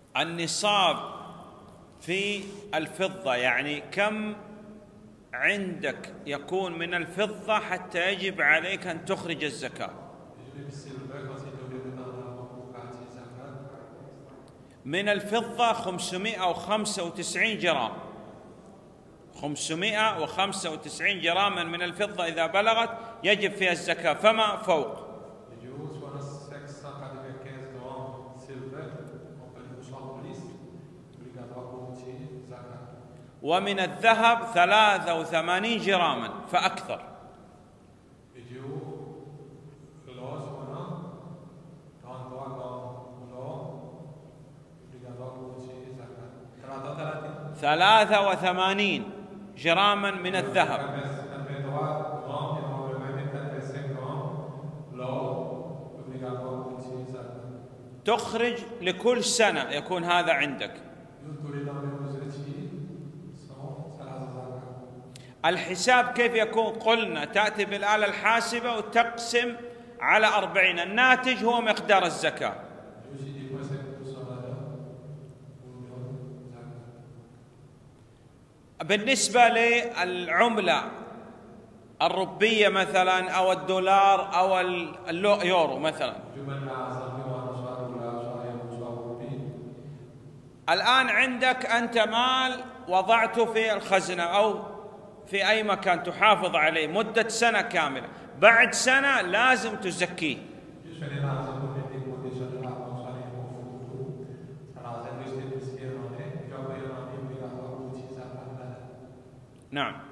النصاب في الفضة، يعني كم عندك يكون من الفضة حتى يجب عليك أن تخرج الزكاة؟ من الفضة 595 جرام، 595 جراما من الفضة إذا بلغت يجب فيها الزكاة، فما فوق. ومن الذهب 83 جراما فأكثر. ثلاثة 83 جراما من الذهب تخرج لكل سنة، يكون هذا عندك. الحساب كيف يكون؟ قلنا تأتي بالآلة الحاسبة وتقسم على 40، الناتج هو مقدار الزكاة. بالنسبة للعملة الروبية مثلا أو الدولار أو اليورو مثلا، الآن عندك أنت مال وضعته في الخزنة أو في أي مكان تحافظ عليه مدة سنة كاملة، بعد سنة لازم تزكيه. نعم.